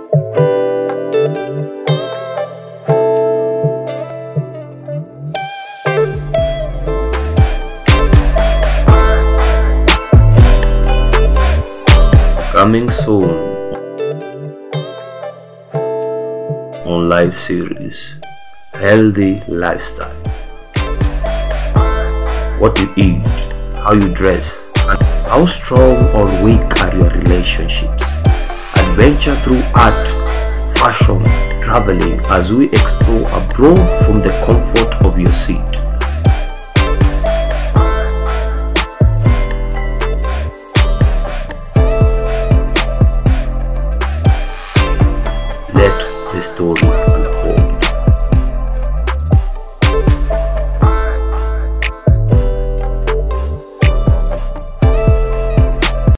Coming soon on live series, Healthy Lifestyle. What you eat, how you dress, and how strong or weak are your relationships. Adventure through art, fashion, traveling as we explore abroad from the comfort of your seat. Let the story